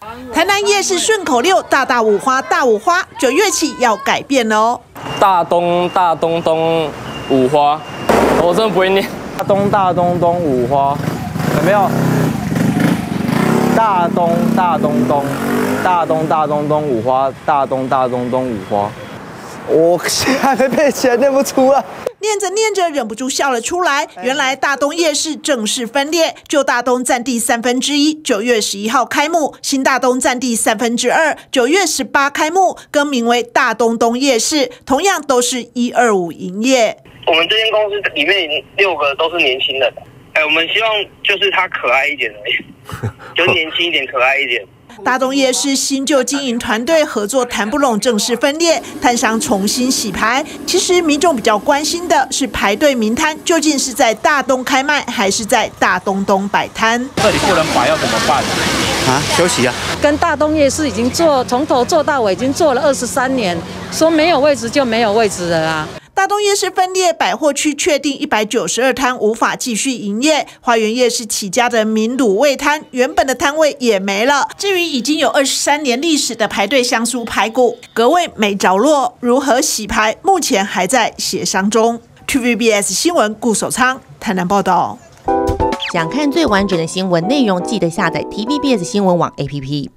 台南夜市顺口溜大大五花大五花，9月起要改变了哦。 大东大东东五花，我真的不会念。 大东大东东五花，有没有？大东大东东，大东大东东五花，大东大东东五花。我现在没背起来，念不出来。 念着念着，忍不住笑了出来。原来大东夜市正式分裂，旧大东占地1/3， 9月11号开幕；新大东占地2/3， 9月18开幕，更名为大东东夜市，同样都是125营业。 我们这间公司里面6个都是年轻人，我们希望就是他可爱一点而已，就年轻一点，可爱一点。 大东夜市新旧经营团队合作谈不拢，正式分裂，摊商重新洗牌。其实民众比较关心的是排队名摊究竟是在大东开卖，还是在大东东摆摊？ 这里不能摆要怎么办？ 休息啊！ 跟大东夜市已经从头做到尾，已经做了23年，说没有位置就没有位置了啊。 大东夜市分裂，百货区确定192摊无法继续营业。花园夜市起家的民卤味摊，原本的摊位也没了。至于已经有23年历史的排队香酥排骨，格味没着落，如何洗牌，目前还在协商中。TVBS 新闻顾守昌台南报道。 想看最完整的新闻内容，记得下载 TVBS 新闻网 APP。